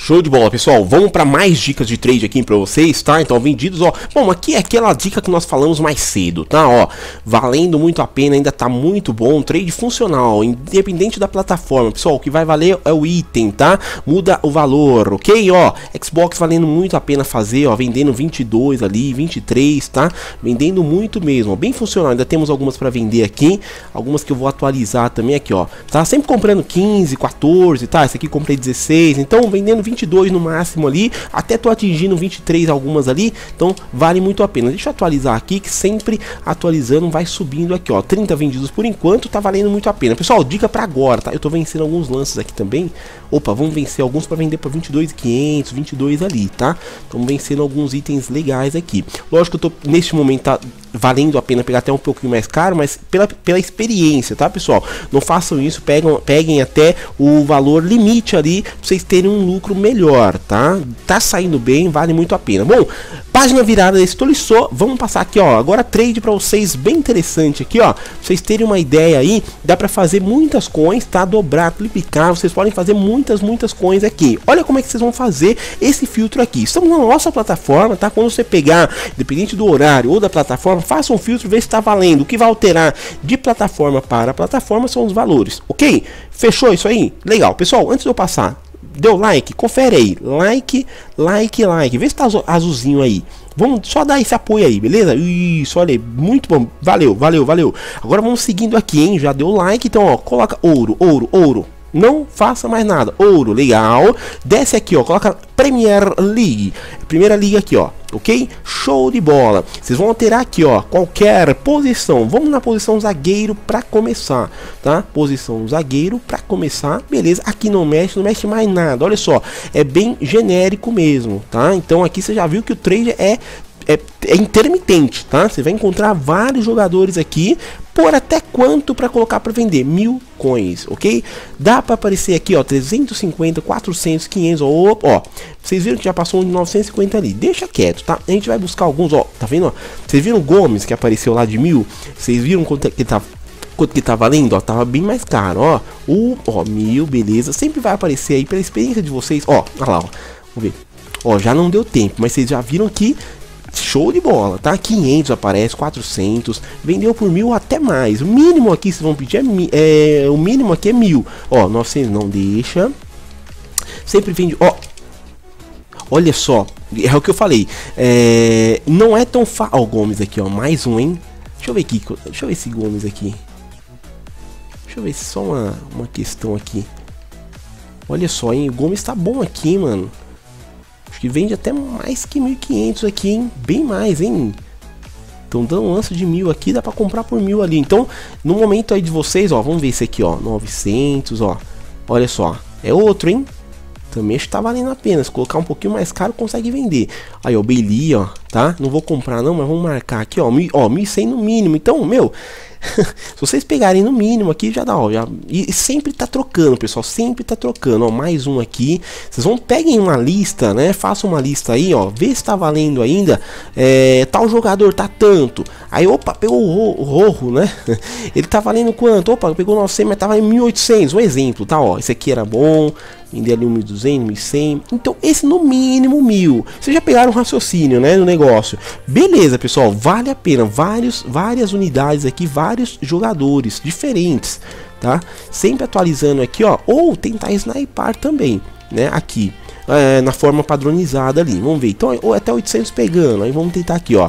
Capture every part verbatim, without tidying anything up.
Show de bola, pessoal. Vamos para mais dicas de trade aqui para vocês, tá? Então, vendidos, ó. Bom, aqui é aquela dica que nós falamos mais cedo, tá? Ó, valendo muito a pena, ainda tá muito bom. Trade funcional, independente da plataforma, pessoal. O que vai valer é o item, tá? Muda o valor, ok? Ó, Xbox valendo muito a pena fazer, ó. Vendendo vinte e dois ali, vinte e três, tá? Vendendo muito mesmo, ó. Bem funcional. Ainda temos algumas para vender aqui. Algumas que eu vou atualizar também aqui, ó. Tá sempre comprando quinze, quatorze, tá? Esse aqui comprei dezesseis. Então, vendendo vinte e dois no máximo ali, até tô atingindo vinte e três algumas ali, então vale muito a pena. Deixa eu atualizar aqui, que sempre atualizando vai subindo aqui, ó, trinta vendidos por enquanto, tá valendo muito a pena. Pessoal, dica para agora, tá? Eu tô vencendo alguns lances aqui também. Opa, vamos vencer alguns para vender por vinte e dois mil e quinhentos, vinte e dois ali, tá? Estamos vencendo alguns itens legais aqui. Lógico que eu tô neste momento tá valendo a pena pegar até um pouquinho mais caro, mas pela, pela experiência, tá, pessoal? Não façam isso, pegam, peguem até o valor limite ali pra vocês terem um lucro melhor, tá? Tá saindo bem, vale muito a pena. Bom, página virada desse Tolisso, vamos passar aqui, ó, agora trade pra vocês bem interessante aqui, ó, pra vocês terem uma ideia aí, dá pra fazer muitas coins, tá? Dobrar, triplicar, vocês podem fazer muitas, muitas coins aqui. Olha como é que vocês vão fazer esse filtro aqui. Estamos na nossa plataforma, tá? Quando você pegar, independente do horário ou da plataforma, faça um filtro, vê se está valendo. O que vai alterar de plataforma para plataforma são os valores, ok? Fechou isso aí? Legal. Pessoal, antes de eu passar, deu like? Confere aí. Like, like, like. Vê se tá azulzinho aí. Vamos só dar esse apoio aí, beleza? Isso, olha aí, muito bom. Valeu, valeu, valeu. Agora vamos seguindo aqui, hein? Já deu like, então, ó, coloca ouro, ouro, ouro. Não faça mais nada. Ouro, legal. Desce aqui, ó. Coloca Premier League. Primeira liga aqui, ó. Ok? Show de bola. Vocês vão alterar aqui, ó. Qualquer posição. Vamos na posição zagueiro para começar, tá? Posição zagueiro para começar. Beleza. Aqui não mexe, não mexe mais nada. Olha só. É bem genérico mesmo, tá? Então aqui você já viu que o trade é É, é intermitente, tá? Você vai encontrar vários jogadores aqui por até quanto para colocar para vender? Mil coins, ok? Dá para aparecer aqui, ó, trezentos e cinquenta, quatrocentos, quinhentos, ó, ó. Vocês viram que já passou um de novecentos e cinquenta ali. Deixa quieto, tá? A gente vai buscar alguns, ó. Tá vendo, ó? Vocês viram o Gomes que apareceu lá de mil? Vocês viram quanto que tá quanto que tá valendo, ó, tava bem mais caro, ó. O, ó, mil, beleza. Sempre vai aparecer aí pela experiência de vocês, ó. Olha lá, ó. Vamos ver. Ó, já não deu tempo, mas vocês já viram que show de bola, tá? quinhentos aparece, quatrocentos, vendeu por mil até mais. O mínimo aqui, vocês vão pedir, é, é o mínimo aqui é mil. Ó, novecentos não deixa. Sempre vende, ó. Olha só, é o que eu falei. É, não é tão fácil. Ó, o Gomes aqui, ó, mais um, hein? Deixa eu ver aqui, deixa eu ver esse Gomes aqui. Deixa eu ver só uma, uma questão aqui. Olha só, hein? O Gomes tá bom aqui, mano. Que vende até mais que mil e quinhentos aqui, hein? Bem mais, hein? Então dando um lance de mil aqui, dá pra comprar por mil ali. Então, no momento aí de vocês, ó, vamos ver esse aqui, ó, novecentos, ó. Olha só, é outro, hein? Também acho que tá valendo a pena. Se colocar um pouquinho mais caro, consegue vender. Aí, ó, Bailey, ó, tá? Não vou comprar não, mas vamos marcar aqui, ó, mil, ó, mil e cem no mínimo. Então, meu, se vocês pegarem no mínimo aqui, já dá, ó, já, e sempre tá trocando, pessoal, sempre tá trocando, ó, mais um aqui. Vocês vão, peguem uma lista, né, façam uma lista aí, ó, vê se tá valendo ainda, é, tal jogador tá tanto, aí, opa, pegou o Rojo, né, ele tá valendo quanto? Opa, pegou novecentos, mas tá valendo mil e oitocentos, um exemplo, tá, ó, esse aqui era bom, vender ali um mil e duzentos, mil e cem, então esse no mínimo mil. Vocês já pegaram o raciocínio, né, no negócio. Beleza, pessoal, vale a pena, vários, várias unidades aqui, vários jogadores diferentes, tá? Sempre atualizando aqui, ó, ou tentar snipar também, né, aqui, é, na forma padronizada ali, vamos ver, então, ou até oitocentos pegando, aí vamos tentar aqui, ó,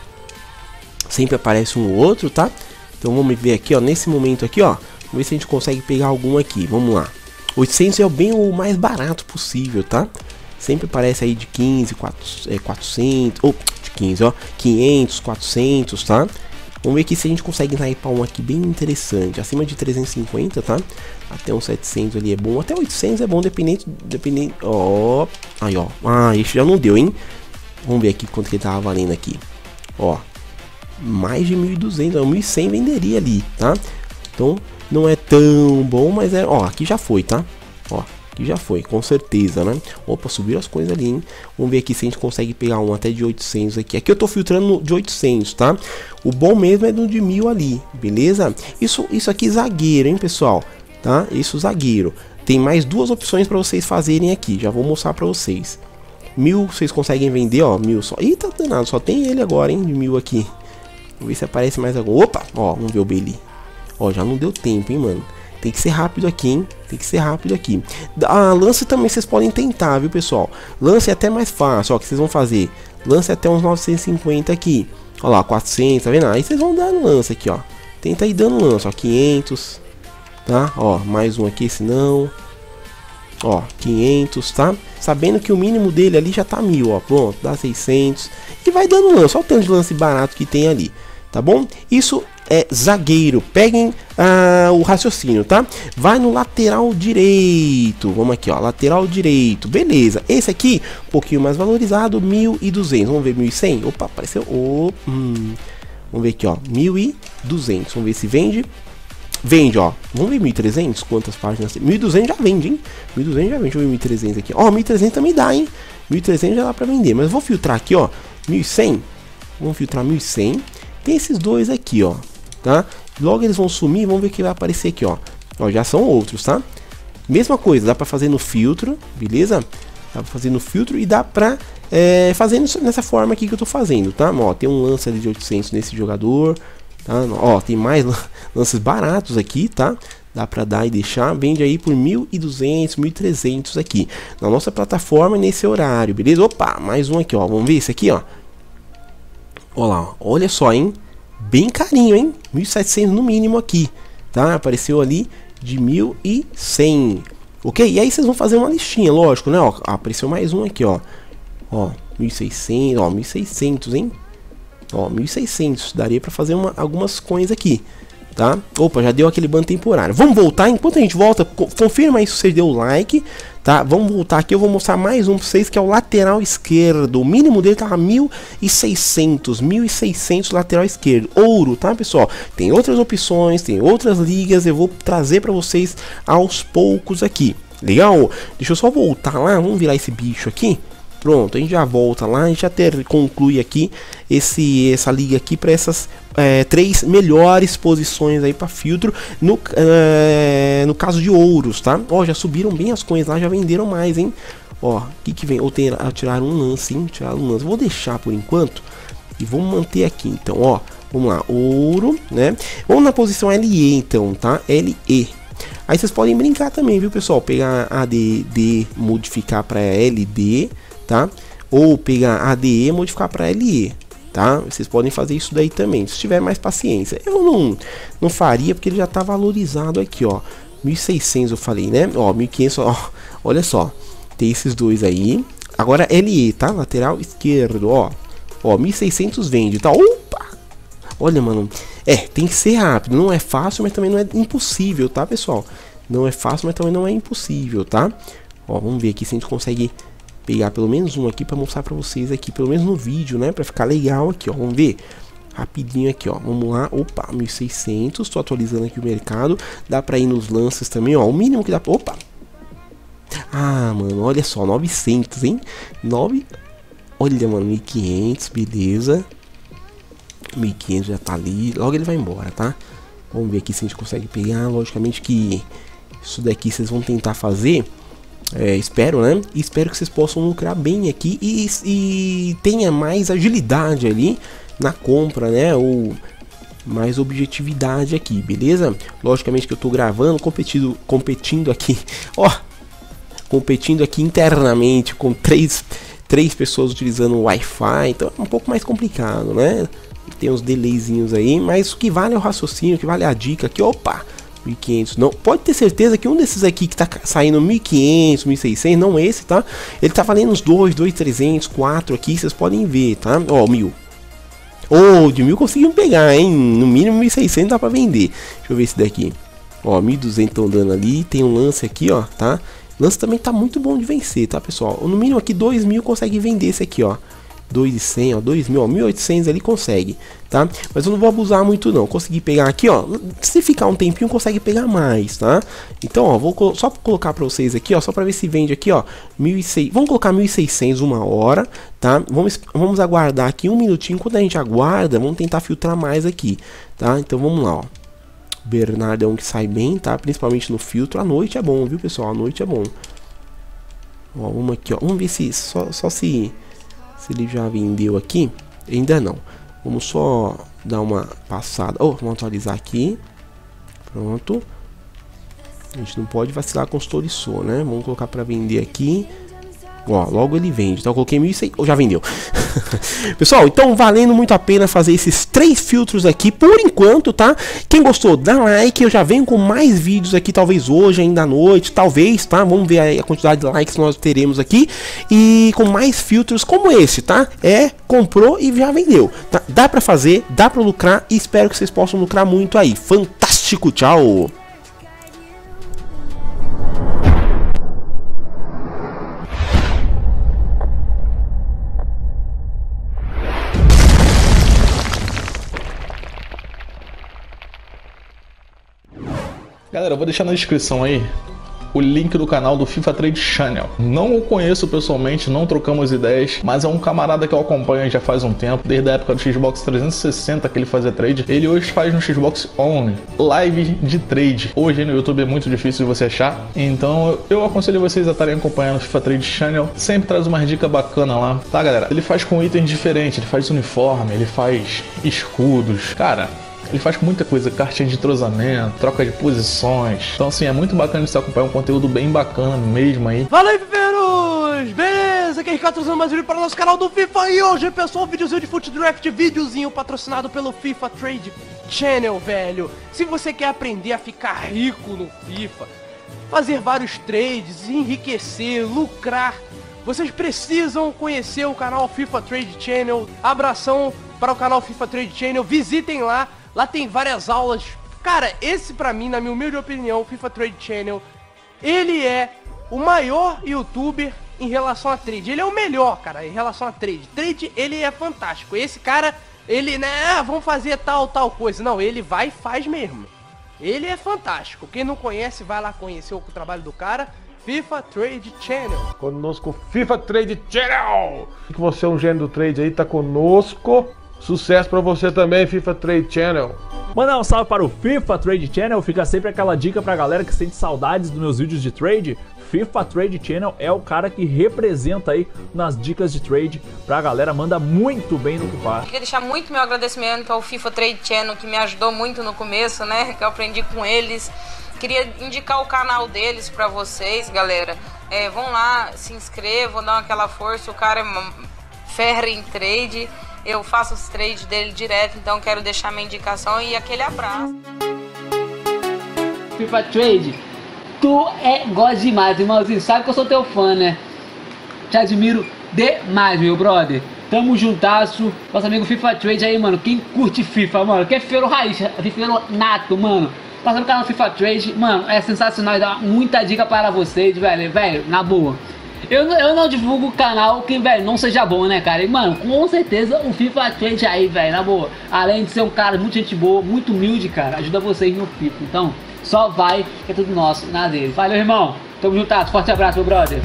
sempre aparece um outro, tá? Então vamos ver aqui, ó, nesse momento aqui, ó, vamos ver se a gente consegue pegar algum aqui, vamos lá. oitocentos é o bem o mais barato possível, tá? Sempre aparece aí de quinze, quatrocentos, ou de quinze, ó, quinhentos, quatrocentos, tá? Vamos ver aqui se a gente consegue snipar um aqui bem interessante, acima de trezentos e cinquenta, tá? Até uns setecentos ali é bom, até oitocentos é bom, dependente, dependente, ó, aí, ó, ah, esse já não deu, hein? Vamos ver aqui quanto que ele tava valendo aqui, ó, mais de mil e duzentos, mil e cem venderia ali, tá? Então, não é tão bom, mas é, ó, aqui já foi, tá? Ó, aqui já foi, com certeza, né? Opa, subiram as coisas ali, hein? Vamos ver aqui se a gente consegue pegar um até de oitocentos aqui. Aqui eu tô filtrando de oitocentos, tá? O bom mesmo é do de mil ali, beleza? Isso, isso aqui zagueiro, hein, pessoal? Tá? Isso zagueiro. tem mais duas opções para vocês fazerem aqui. Já vou mostrar para vocês. Mil vocês conseguem vender, ó, mil só. Ih, tá danado, só tem ele agora, hein, de mil aqui. Vamos ver se aparece mais algum. Opa, ó, vamos ver o Bailey. Ó, já não deu tempo, hein, mano. Tem que ser rápido aqui, hein. Tem que ser rápido aqui. A lance também vocês podem tentar, viu, pessoal. Lance é até mais fácil, ó, que vocês vão fazer. Lance até uns novecentos e cinquenta aqui. Ó lá, quatrocentos, tá vendo? Aí vocês vão dando lance aqui, ó. Tenta ir dando lance, ó, quinhentos. Tá? Ó, mais um aqui, se não. Ó, quinhentos, tá? Sabendo que o mínimo dele ali já tá mil, ó. Pronto, dá seiscentos. E vai dando lance, olha o tanto de lance barato que tem ali, tá bom? Isso é zagueiro. Peguem ah, o raciocínio, tá? Vai no lateral direito. Vamos aqui, ó, lateral direito. Beleza, esse aqui, um pouquinho mais valorizado, mil e duzentos. Vamos ver mil e cem? Opa, apareceu. Oh, hum. Vamos ver aqui, ó, mil e duzentos. Vamos ver se vende. Vende, ó. Vamos ver mil e trezentos? Quantas páginas tem? mil e duzentos já vende, hein? mil e duzentos já vende. Deixa eu ver mil e trezentos aqui. Ó, mil e trezentos também dá, hein? mil e trezentos já dá pra vender. Mas eu vou filtrar aqui, ó. mil e cem. Vamos filtrar mil e cem. Tem esses dois aqui, ó. Tá? Logo eles vão sumir. Vamos ver o que vai aparecer aqui, ó. Ó, já são outros, tá? Mesma coisa. Dá pra fazer no filtro. Beleza? Dá pra fazer no filtro e dá pra é, fazer nessa forma aqui que eu tô fazendo, tá? Ó, tem um lance ali de oitocentos nesse jogador. Tá? Ó, tem mais lances baratos aqui, tá? Dá pra dar e deixar. Vende aí por mil e duzentos, mil e trezentos aqui na nossa plataforma nesse horário, beleza? Opa, mais um aqui, ó. Vamos ver esse aqui, ó. Olha lá, ó. Olha só, hein? Bem carinho, hein? mil e setecentos no mínimo aqui, tá? Apareceu ali de mil e cem. Ok? E aí vocês vão fazer uma listinha, lógico, né? Ó, apareceu mais um aqui, ó. Ó, mil e seiscentos, ó, mil e seiscentos, hein? Ó, mil e seiscentos, daria pra fazer uma, algumas coins aqui, tá? Opa, já deu aquele ban temporário. Vamos voltar, enquanto a gente volta, co confirma aí se você deu o like, tá? Vamos voltar aqui, eu vou mostrar mais um pra vocês, que é o lateral esquerdo. O mínimo dele tava mil e seiscentos, mil e seiscentos lateral esquerdo. Ouro, tá, pessoal? Tem outras opções, tem outras ligas, eu vou trazer pra vocês aos poucos aqui. Legal? Deixa eu só voltar lá, vamos virar esse bicho aqui. Pronto, a gente já volta lá, a gente já ter, conclui aqui esse, essa liga aqui para essas é, três melhores posições aí para filtro no, é, no caso de ouros, tá? Ó, já subiram bem as coins lá, já venderam mais, hein? Ó, o que que vem? Ou ter, tiraram um lance, hein? Tiraram um lance. Vou deixar por enquanto e vamos manter aqui, então, ó. Vamos lá, ouro, né? Vamos na posição L E, então, tá? L E. Aí vocês podem brincar também, viu, pessoal? Pegar A D D, modificar para L D, tá? Ou pegar A D E e modificar para L E, tá? Vocês podem fazer isso daí também, se tiver mais paciência. Eu não, não faria porque ele já tá valorizado aqui, ó. mil e seiscentos eu falei, né? Ó, mil e quinhentos, ó. Olha só. Tem esses dois aí. Agora L E, tá? Lateral esquerdo, ó. Ó, mil e seiscentos vende, tá? Opa! Olha, mano. É, tem que ser rápido. Não é fácil, mas também não é impossível, tá, pessoal? Não é fácil, mas também não é impossível, tá? Ó, vamos ver aqui se a gente consegue pegar pelo menos um aqui para mostrar para vocês aqui, pelo menos no vídeo, né, para ficar legal aqui, ó. Vamos ver rapidinho aqui, ó. Vamos lá. Opa, mil e seiscentos. Tô atualizando aqui o mercado. Dá para ir nos lances também, ó. O mínimo que dá. Opa. Ah, mano, olha só, novecentos, hein? nove. Olha, mano, mil e quinhentos, beleza. mil e quinhentos já tá ali. Logo ele vai embora, tá? Vamos ver aqui se a gente consegue pegar. Logicamente que isso daqui vocês vão tentar fazer. É, espero, né? E espero que vocês possam lucrar bem aqui e, e tenha mais agilidade ali na compra, né? Ou mais objetividade aqui, beleza? Logicamente que eu tô gravando, competindo, competindo aqui, ó, competindo aqui internamente com três, três pessoas utilizando o Wi-Fi, então é um pouco mais complicado, né? Tem uns delayzinhos aí, mas o que vale é o raciocínio, o que vale é a dica aqui, opa! mil e quinhentos, não, pode ter certeza que um desses aqui que tá saindo mil e quinhentos, mil e seiscentos, não esse, tá? Ele tá valendo uns dois, dois mil e trezentos, quatro aqui, vocês podem ver, tá? Ó, mil. Ô, oh, de mil conseguimos pegar, hein? No mínimo mil e seiscentos dá pra vender. Deixa eu ver esse daqui. Ó, mil e duzentos estão dando ali, tem um lance aqui, ó, tá? Lance também tá muito bom de vencer, tá, pessoal? No mínimo aqui dois mil consegue vender esse aqui, ó. dois mil e cem, ó, dois mil, ó, mil e oitocentos ali consegue, tá? Mas eu não vou abusar muito não, consegui pegar aqui, ó, se ficar um tempinho consegue pegar mais, tá? Então, ó, vou só colocar pra vocês aqui, ó, só pra ver se vende aqui, ó, mil e seiscentos, vamos colocar mil e seiscentos uma hora, tá? Vamos, vamos aguardar aqui um minutinho, quando a gente aguarda, vamos tentar filtrar mais aqui, tá? Então vamos lá, ó. Bernardo é um que sai bem, tá? Principalmente no filtro. À noite é bom, viu, pessoal? À noite é bom. Ó, uma aqui, ó. Vamos ver se só, só se, se ele já vendeu aqui. Ainda não. Vamos só dar uma passada. Oh, vamos atualizar aqui. Pronto. A gente não pode vacilar com os Toriçô, né? Vamos colocar para vender aqui. Ó, logo ele vende. Então eu coloquei mil e cem. Oh, já vendeu. Pessoal, então valendo muito a pena fazer esses três filtros aqui por enquanto, tá? Quem gostou, dá like. Eu já venho com mais vídeos aqui, talvez hoje, ainda à noite, talvez, tá? Vamos ver aí a quantidade de likes que nós teremos aqui. E com mais filtros como esse, tá? É, comprou e já vendeu, tá? Dá pra fazer, dá pra lucrar e espero que vocês possam lucrar muito aí. Fantástico, tchau! Galera, eu vou deixar na descrição aí o link do canal do FIFA Trade Channel. Não o conheço pessoalmente, não trocamos ideias, mas é um camarada que eu acompanho já faz um tempo, desde a época do Xbox trezentos e sessenta que ele fazia trade. Ele hoje faz no Xbox One, live de trade. Hoje no YouTube é muito difícil de você achar, então eu aconselho vocês a estarem acompanhando o FIFA Trade Channel. Sempre traz uma dica bacana lá, tá, galera? Ele faz com itens diferentes, ele faz uniforme, ele faz escudos, cara... Ele faz muita coisa, cartinha de entrosamento, troca de posições. Então assim, é muito bacana de você acompanhar um conteúdo bem bacana mesmo aí. Fala aí, viveiros! Beleza? Aqui é Ricardo trazendo mais um vídeo para o nosso canal do FIFA. E hoje, pessoal, videozinho de Foot Draft, videozinho patrocinado pelo FIFA Trade Channel, velho. Se você quer aprender a ficar rico no FIFA, fazer vários trades, enriquecer, lucrar, vocês precisam conhecer o canal FIFA Trade Channel. Abração para o canal FIFA Trade Channel, visitem lá. Lá tem várias aulas. Cara, esse pra mim, na minha humilde opinião, o FIFA Trade Channel, ele é o maior youtuber em relação a trade. Ele é o melhor, cara, em relação a trade. Trade, ele é fantástico. Esse cara, ele, né, ah, vamos fazer tal, tal coisa. Não, ele vai e faz mesmo. Ele é fantástico. Quem não conhece, vai lá conhecer o trabalho do cara. FIFA Trade Channel. Conosco, FIFA Trade Channel. Que você é um gênio do trade aí, tá conosco. Sucesso pra você também, FIFA Trade Channel. Mandar um salve para o FIFA Trade Channel. Fica sempre aquela dica pra galera que sente saudades dos meus vídeos de trade. FIFA Trade Channel é o cara que representa aí nas dicas de trade pra galera, manda muito bem no que faz. Queria deixar muito meu agradecimento ao FIFA Trade Channel, que me ajudou muito no começo, né, que eu aprendi com eles. Queria indicar o canal deles pra vocês, galera. É, vão lá, se inscrevam, dão aquela força, o cara é ferro em trade. Eu faço os trades dele direto, então quero deixar minha indicação e aquele abraço. FIFA Trade, tu é gosta demais, irmãozinho. Sabe que eu sou teu fã, né? Te admiro demais, meu brother. Tamo juntasso. Nosso amigo FIFA Trade aí, mano. Quem curte FIFA, mano? Quem é fifeiro raiz, fifeiro nato, mano. Passa no canal FIFA Trade, mano. É sensacional. Dá muita dica para vocês, velho. Velho, na boa. Eu, eu não divulgo o canal que, velho, não seja bom, né, cara? E, mano, com certeza o FIFA Trade aí, velho, na boa. Além de ser um cara muito gente boa, muito humilde, cara, ajuda vocês no FIFA. Então, só vai, que é tudo nosso, nada dele. Valeu, irmão. Tamo juntado. Forte abraço, meu brother.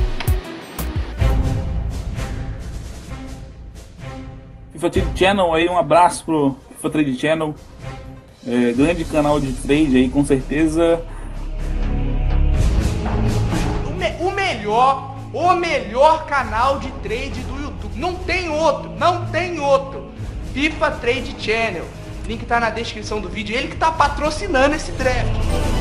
FIFA Trade Channel aí, um abraço pro FIFA Trade Channel. É, grande canal de trade aí, com certeza. O, me o melhor, o melhor canal de trade do YouTube. Não tem outro, não tem outro. FIFA Trade Channel. Link tá na descrição do vídeo. Ele que tá patrocinando esse draft.